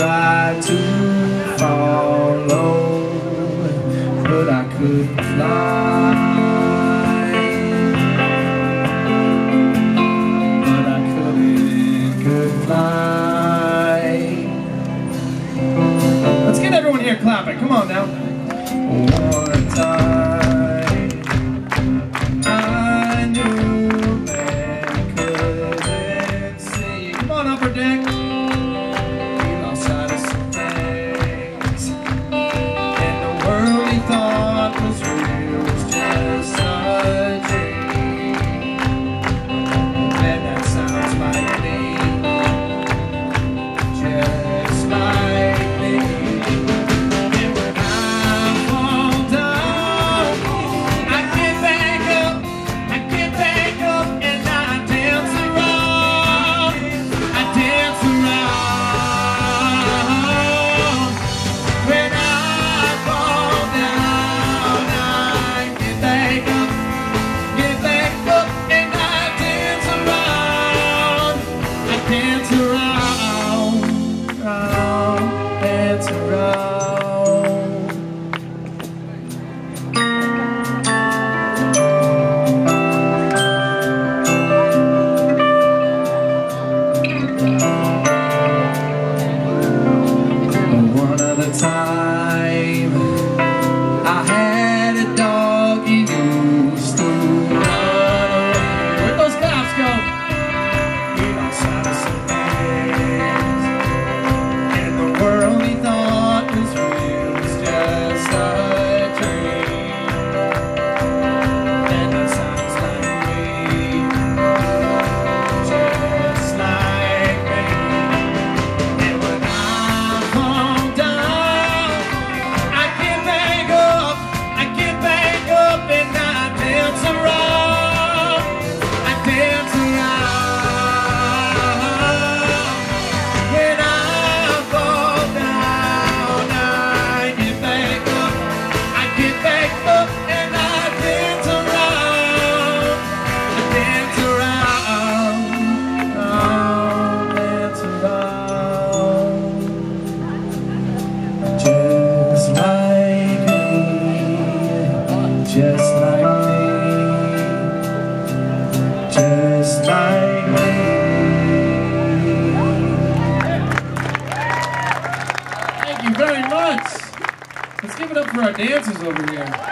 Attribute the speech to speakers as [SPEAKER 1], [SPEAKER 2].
[SPEAKER 1] tried to follow, but I couldn't fly. But I couldn't fly. Let's get everyone here clapping. Come on now. One time I knew man couldn't see. Come on, upper deck. He lost sight of some things, and the world he thought was real was just a dream. Man, that sounds like me, just like me. And when I fall down, I get back up, and I dance around, When I fall down, I get back up, and I dance around, dance around. One other time, I had a dog, he used to run away. Where'd those cops go? He lost sight of some things, and the world he thought was real was just a dream. And that sounds like me, just like me. And when I fall down, I get back up, and I dance around, When I fall down, I get back up, and I dance around, dance around. Just like me, just like me, just like me. Thank you very much. Let's give it up for our dancers over here.